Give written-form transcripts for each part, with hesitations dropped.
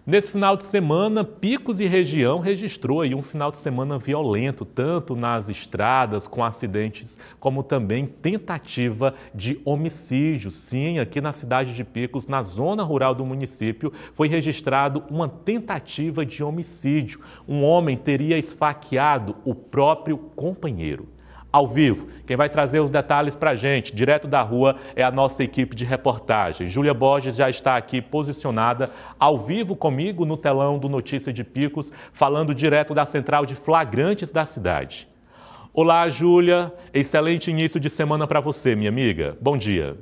Nesse final de semana, Picos e região registrou aí um final de semana violento, tanto nas estradas, com acidentes, como também tentativa de homicídio. Sim, aqui na cidade de Picos, na zona rural do município, foi registrado uma tentativa de homicídio. Um homem teria esfaqueado o próprio companheiro. Ao vivo, quem vai trazer os detalhes para a gente, direto da rua, é a nossa equipe de reportagem. Júlia Borges já está aqui posicionada ao vivo comigo no telão do Notícia de Picos, falando direto da central de flagrantes da cidade. Olá, Júlia. Excelente início de semana para você, minha amiga. Bom dia.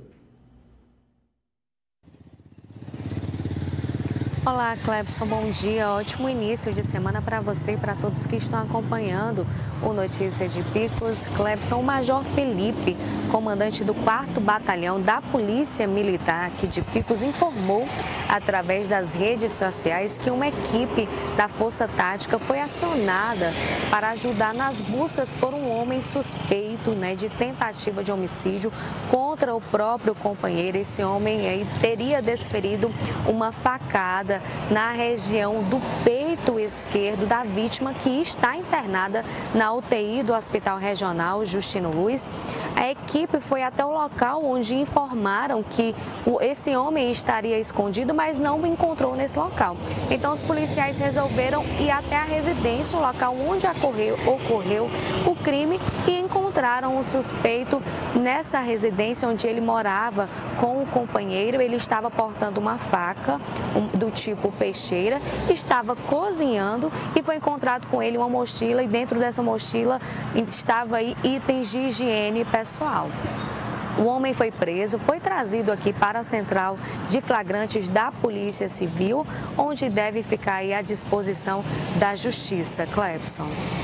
Olá, Clebson, bom dia. Ótimo início de semana para você e para todos que estão acompanhando o Notícia de Picos. Clebson, o Major Felipe, comandante do 4º Batalhão da Polícia Militar aqui de Picos, informou através das redes sociais que uma equipe da Força Tática foi acionada para ajudar nas buscas por um homem suspeito, de tentativa de homicídio contra o próprio companheiro. Esse homem aí teria desferido uma facada na região do peito esquerdo da vítima, que está internada na UTI do Hospital Regional Justino Luz. A equipe foi até o local onde informaram que esse homem estaria escondido, mas não o encontrou nesse local. Então os policiais resolveram ir até a residência, o local onde ocorreu o crime, e encontraram o suspeito nessa residência onde ele morava com o companheiro. Ele estava portando uma faca do tipo peixeira, estava cozinhando e foi encontrado com ele uma mochila, e dentro dessa mochila estava aí itens de higiene pessoal. O homem foi preso, foi trazido aqui para a central de flagrantes da Polícia Civil, onde deve ficar aí à disposição da Justiça. Clebson.